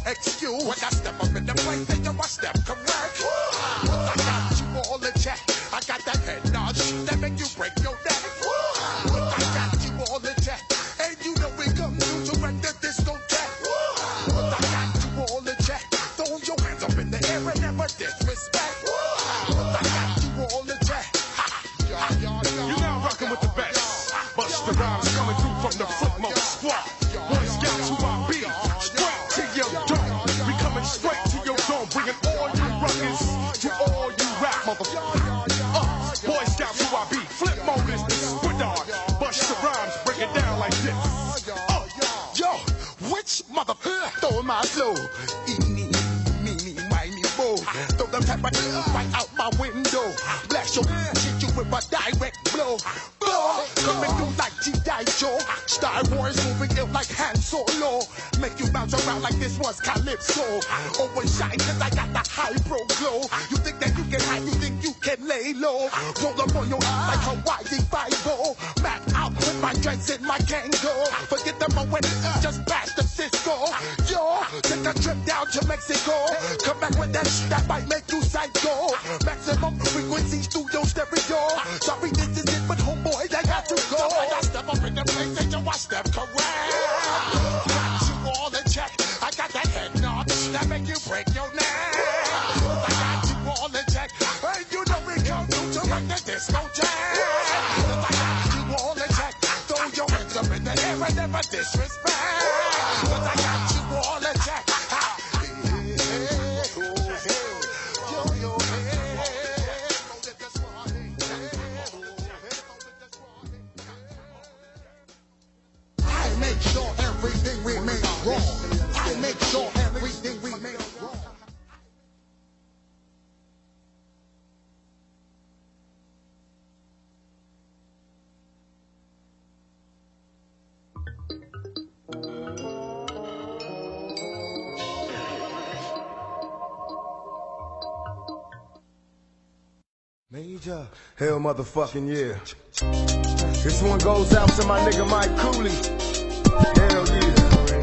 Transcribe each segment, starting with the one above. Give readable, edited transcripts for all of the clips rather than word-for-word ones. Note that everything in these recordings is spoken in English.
Excuse when I step up in the place, then you must step correct. I got you all in check. I got that head nod that make you break your neck. I got you all in check, and you know we come through to wreck the discotheque. I got you all in check. Throw your hands up in the air and never disrespect. I got you all in check. You're now rocking with the best. Busta Rhymes coming through from the footmost squad. Boy Scouts who I be, straight to your dome. We coming straight to your dome, bringing all you ruckus to all you rap motherfuckers. Boy Scouts who I be, flip mode is the squidard. Busta Rhymes break it down like this. Yo, which motherfucker stole my flow? Eeny, meeny, miny, mo. Throw them type of right out my window. Blast your shit you with a direct blow. Coming through like G.I. Joe. Star Wars moving ill like Han Solo. Make you bounce around like this was Calypso. Always shine cause I got the high pro glow. You think that you can hide, you think you can lay low. Roll up on your ass like Hawaii Five-O. Map out with my dreads in my Kango. Forget the moment, just past the Cisco. Yo, take a trip down to Mexico. Come back with that shit that might make you psycho. Maximum frequency studio stereo. Sorry this is it, but homeboy, I got to go. I step up in the place and you I step correct. Got you all in check. I got that head nod that make you break your neck. I got you all in check. And you know we come through to wreck the discotheque. I got you all in check. Throw your hands up in the air and never disrespect. I got you all in check. I make sure everything we make wrong. I make sure everything we make wrong. Major, hell motherfucking yeah. This one goes out to my nigga Mike Cooley. Hell yeah.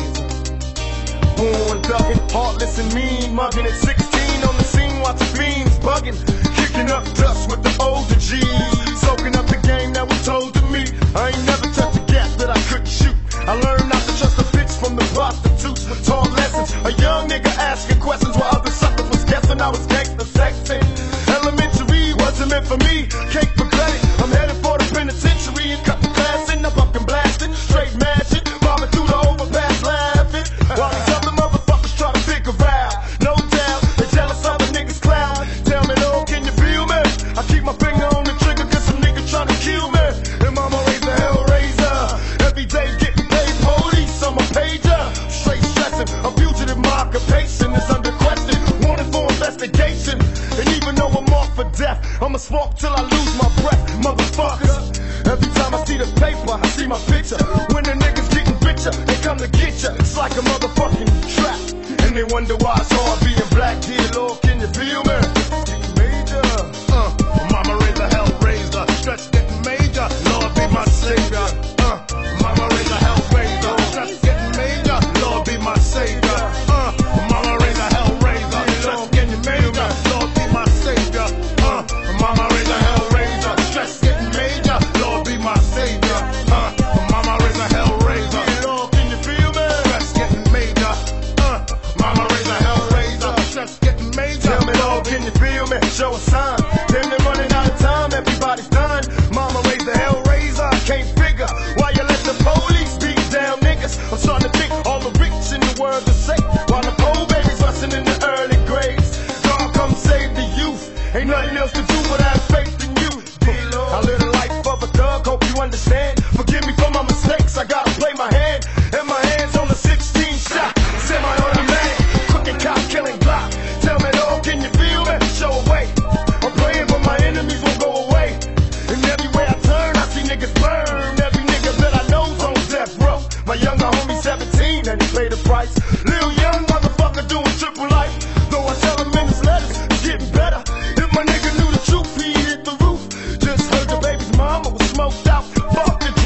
Born thuggin', heartless and mean, mugging at 16 on the scene, watching fiends bugging, kicking up dust with the older G's, soaking up the game that was told to me. I ain't never touched a gap that I couldn't shoot. I learned not to trust the bitch from the prostitutes with taught lessons. A young nigga asking questions while other suckers was guessing I was gangster sexing. Elementary wasn't meant for me, cake for credit. I'm headed for the penitentiary and cut the class in. I'm fucking blasting, straight mashing, bombing through the overpass laughing. While these other motherfuckers try to figure out, no doubt, they jealous other niggas clown. Tell me, oh, can you feel me? I keep my finger on the trigger cause some nigga tryna kill me. And mama raised a hellraiser, every day getting paid police, I'm a pager. Straight stressing, a fugitive, my occupation is under question, wanted for investigation. And even though I'm off for death, I'ma smoke till I lose my breath, motherfuckers. Every time I see the paper, I see my picture. When the niggas getting richer, they come to get ya. It's like a motherfucking trap. And they wonder why it's hard being black. Dear Lord, can you feel me? Major. Mama raised a hellraiser, stretch getting major. Lord be my savior. Mama raised a hellraiser, stretch getting major. Lord be my savior. Mama raised a hellraiser, stretch getting major. Lord be my savior. Mama raised a hellraiser, stress getting major. Lord be my savior. Mama raised a hellraiser. Lord, can you feel me? Stress getting major. Mama raised a hellraiser, stress getting major. Tell me, Lord, can you feel me? Show a sign. Then they're running out of time. Everybody's done. Mama raised a hellraiser. I can't figure why you let the police beat down niggas. I'm starting to think all the rich in the world are safe, while the poor babies busting in the early grades. God come save the youth. Ain't nothing else to do but have faith in you. I live the life of a thug, hope you understand. Forgive me for my mistakes, I gotta play my hand. And my hands on the 16 shot, semi-automatic, crooked cop killing block. Tell me though, can you feel me? Show away. I'm praying but my enemies won't go away. And everywhere I turn, I see niggas burn. Every nigga that I know's on death row. My younger homie 17 and he paid the price. Little young motherfucker doing triple life. Though I tell him in his letters, it's getting better. If my nigga knew the truth, he'd hit the roof. Just heard the baby's mama was smoked out. Fuck the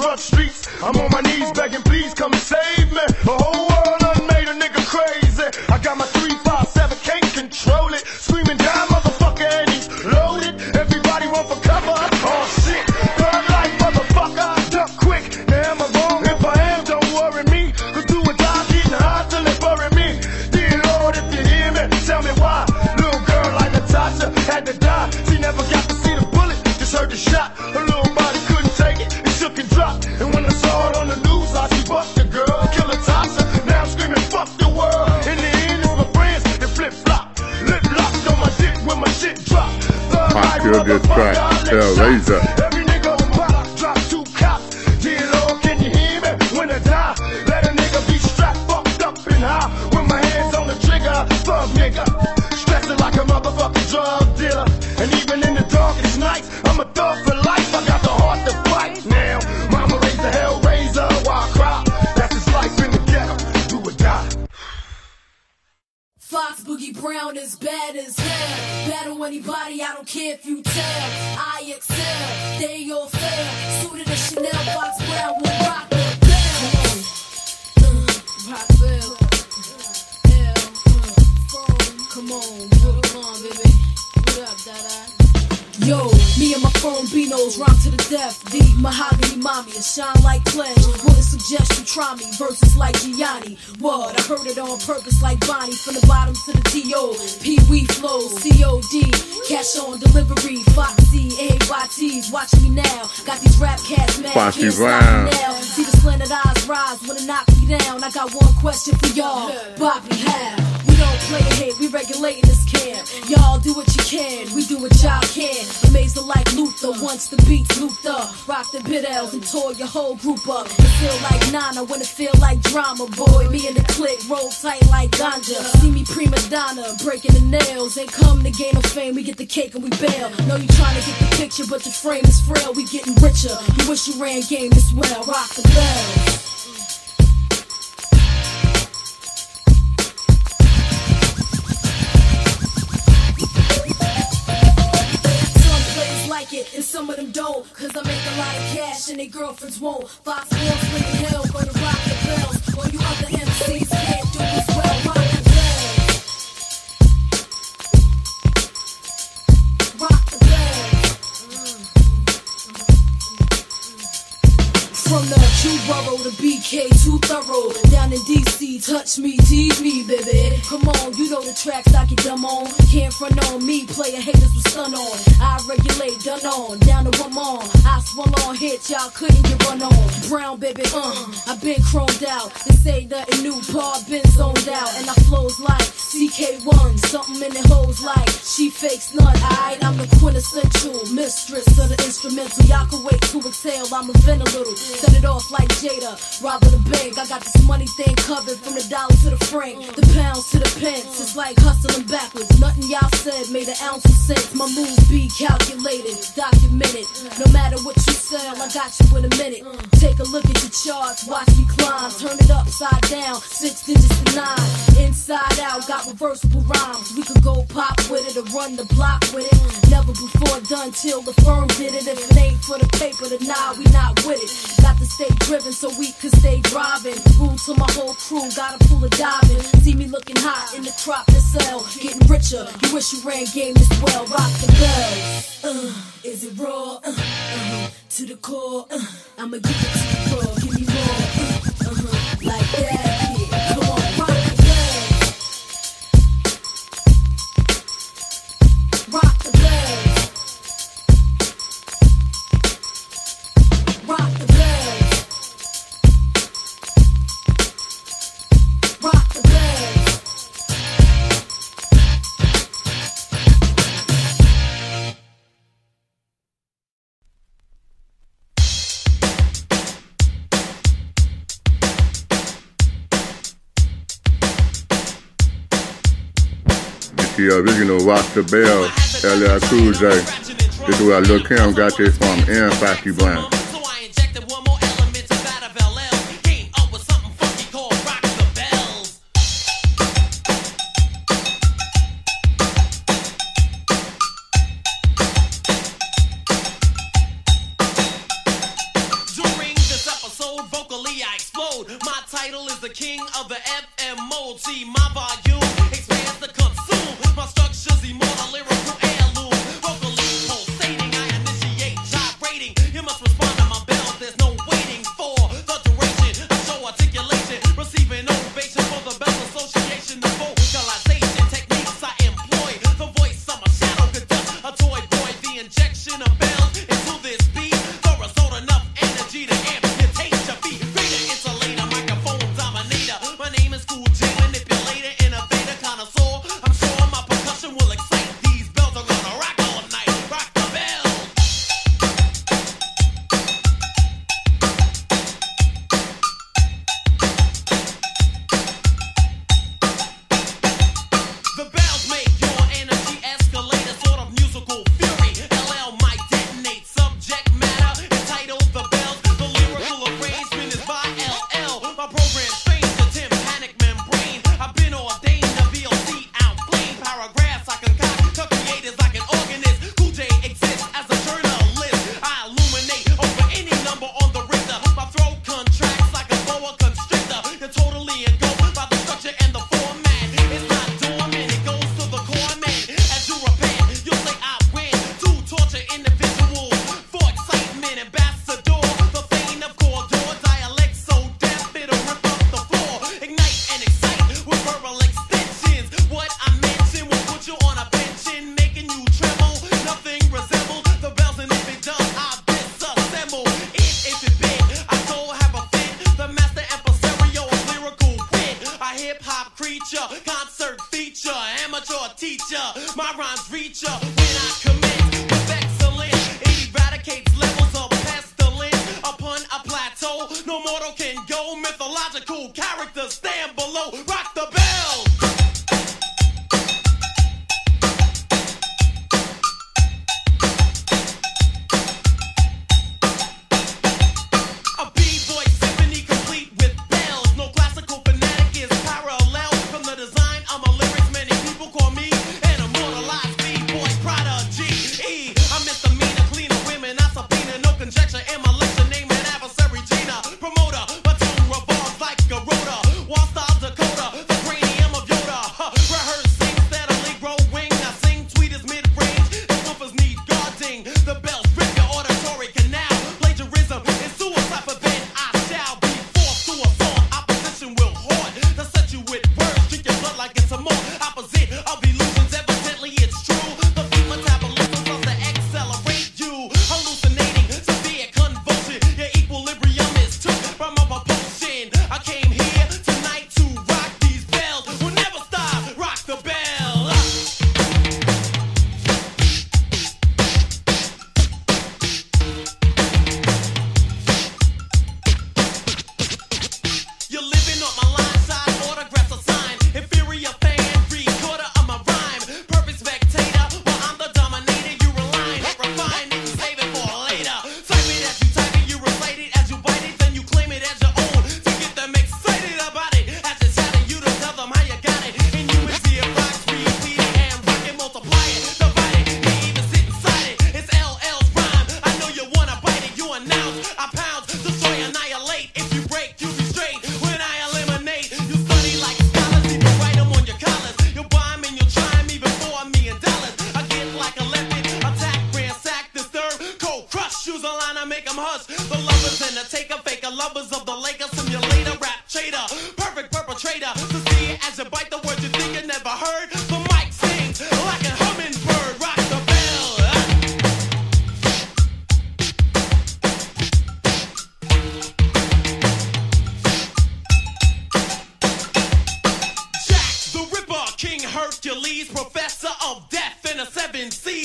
front streets. I'm on my knees begging, please come and save me. The whole world done made a nigga crazy. I got my 357, can't control it. Screaming down, motherfucker, and he's loaded. Everybody run for cover. Oh shit, third life, motherfucker, duck quick. Now am I wrong? If I am, don't worry me. Cause do or die, getting high till they bury me. Dear Lord, if you hear me, tell me why. Little girl like Natasha had to die. She never got to see the bullet, just heard the shot. Her little body couldn't take it, it shook and dropped. And when I saw it on the news, I see bust the girl, kill Natasha. Now I'm screaming, fuck the world. In the end, it's my friends that flip flop. Lip locked on my dick when my shit drop. I feel this track, Hellraiser. Every nigga on pop, drop 2 cops. Dear Lord, can you hear me? When I die, let a nigga be strapped, fucked up and high. With my hands on the trigger, thug nigga. Stressing like a motherfucking drug dealer. And even in the darkest nights, I'm a thug for life. I got the heart to fight now. Mama raised a Hellraiser while I cry. That's his life in the ghetto, do or die. Fox Boogie Brown is bad as hell. Battle anybody, I don't care if you tell. I excel, they all fail. Suited as Chanel, Fox Brown will rock the bell. Rock bell. Come on, Brooklyn, baby. What up, Dada? Yo, me and my phone Beanos rhyme to the death. Deep mahogany mommy, it shine like pledge. Wouldn't suggest you try me, verses like Gianni. What? I heard it on purpose like Bonnie. From the bottom to the T.O. Pee-wee flows, C.O.D. Cash on delivery, Foxy, A.Y.T's watching me now. Got these rap cats mad, Foxy can't stop Brown. me now. See the slanted eyes rise when it knock me down. I got one question for y'all, Bobby, how? We don't play it hate, we regulating this camp. Y'all do what you can, we do what y'all can. Amazing like Luther, once the beats looped up. Rock the bid-L's and tore your whole group up. It feel like Nana when it feel like drama, boy. Me and the clique roll tight like ganja. See me prima donna, breaking the nails. Ain't come to gain no fame, we get the cake and we bail. Know you trying to get the picture, but your frame is frail. We getting richer, you wish you ran game this well. Rock the bells. It, and some of them don't, cause I make a lot of cash and their girlfriends won't. Fox Sports bringing hell for the rock the bells. All you other MCs can't do as well. Rock the bells. Rock the bells. From the Q-Borough to BK, too thorough. Down in DC, touch me, tease me, baby. Come on, you know the tracks I get dumb on. Can't front on me, player haters with stun on. I regulate, done on, down to one on. I swung on hits, y'all couldn't get run on. Brown, baby, I been chromed out. This ain't nothing new, Paul been zoned out. And I flows like CK1, something in it hoes like she fakes none, alright? I'm the quintessential mistress of the instrumental. Y'all can wait to exhale, I'ma vent a little. Set it off like Jada, robbing the bank. I got this money thing covered from the dollar to the franc, the pounds to the pence. It's like hustling backwards. Nothing y'all said made an ounce of sense. My moves be calculated, documented. No matter what you sell, I got you in a minute. Take a look at your charts, watch me climb. Turn it upside down, 6 digits to 9. Inside out, got reversible rhymes. We could go pop with it or run the block with it. Never before done till the firm did it. If it ain't for the paper, then nah, we not with it. Got to stay driven so we could stay driving. Rule to my whole crew, gotta pull a diving. See me looking hot in the crop to sell. Getting richer, you wish you ran game as well. Rock the bells. Is it raw? To the core. I'ma give it to you raw. Give me more. Like that. Yeah. Come on, rock the bells. Rock the bells. Rock the bells. Rock the bells. The original Rock the Bell, LL Cool J. This is where Lil Kim got this from, and Foxy Brown. So I injected one more element to that of LL. Came up with something funky called Rock the Bells. During the title is the king of the FM mode. See, my volume expands to consume. My structure's immortal, lyrical heirloom. Vocally pulsating, I initiate gyrating. You must respond to my bells, there's no waiting for the duration. I show articulation, receiving ovation for the Bells Association. The vocalization techniques I employ. The voice of my shadow conducts a toy boy. The injection of bells into this beat. The result enough energy to amputate your feet. Greater insulator, microphone dominator. My name is Cool J, manipulator, innovator, connoisseur. I'm sure my percussion will excite these bells. I'm gonna rock all night, rock the bell. The bells make your energy escalate, a sort of musical fury. LL might detonate subject matter entitled The Bells. The lyrical arrangement is by LL. My program strains the tympanic membrane. I've been ordained to VOC outflame. Paragraphs I concoct, to create is like an organist. Cool J exists as a journalist. I illuminate over any number on the Richter. My throat contracts like a boa constrictor. You're totally engulfed by the structure and the format. It's not dormant, it goes to the core, man. As you repent, you'll say I win. To torture individuals for excitement, ambassador. The vein of corridor, dialect so deaf it'll rip up the floor. Ignite and excite with verbal extensions. What I mention will put you on a pension, making you tremble. Nothing resembles the bells, and if it does, I disassemble it. If it big, I don't have a fit. The master impresario of lyrical wit. A hip-hop creature, concert feature, amateur teacher. My rhymes reach ya when I commit with excellence. It eradicates levels of pestilence upon a plateau. No mortal can go. Mythological characters stand below. Rock the bell. A B-boy symphony complete with bells. No classical fanatic is parallel. From the design of my lyrics, many people call me an immortalized B-boy prodigy. I'm misdemeanor, cleaner women, I subpoena. No conjecture in my lecture, name an adversary Gina. Promoter, but two revolves like a rotor. Wall style Dakota, the cranium of Yoda. Rehearsing steadily growing. I sing tweet is mid-range. The woofers need guarding. The bells rip your auditory canal. Plagiarism is suicide, but then I shall be forced to assault. Opposition will haunt to set you with words. Drink your blood like it's a more opposite of illusions. Evidently it's true. The beat metabolism starts to accelerate you. Hallucinating, severe convulsion. Your equilibrium is took from a propulsion. I came here tonight to rock these bells. We'll never stop. Rock the bell. You're living on my line side, autographs assigned. Inferior fan, recorder of my rhyme. Perfect spectator, while I'm the dominator. You reline it, refine it, and save it for later. Type it as you type it, you recite it as you bite it, then you claim it as your own. To get them excited about it, as you shout it, you to tell them how you got it. And you and see it rocks, repeat it, and rock it, multiply it, divide it, may even sit inside it. It's LL's rhyme, I know you wanna bite it. You announce, I pounce, destroy, annihilate. If you break, you be straight. When I eliminate, you study like scholars, even write them on your collars. You'll buy 'em and you'll try 'em even for $1,000,000. I get like a leopard, attack, ransack, disturb, cold crush, shoes on line, I make 'em hush. The lovers and the taker, faker, lovers of the Lakers, simulator, rap trader, perfect perpetrator. To see it as you bite the words you think you never heard. The mic sings like a hummingbird. Rock the bell. Jack the Ripper, King Hercules, professor of death in the 7 Seas.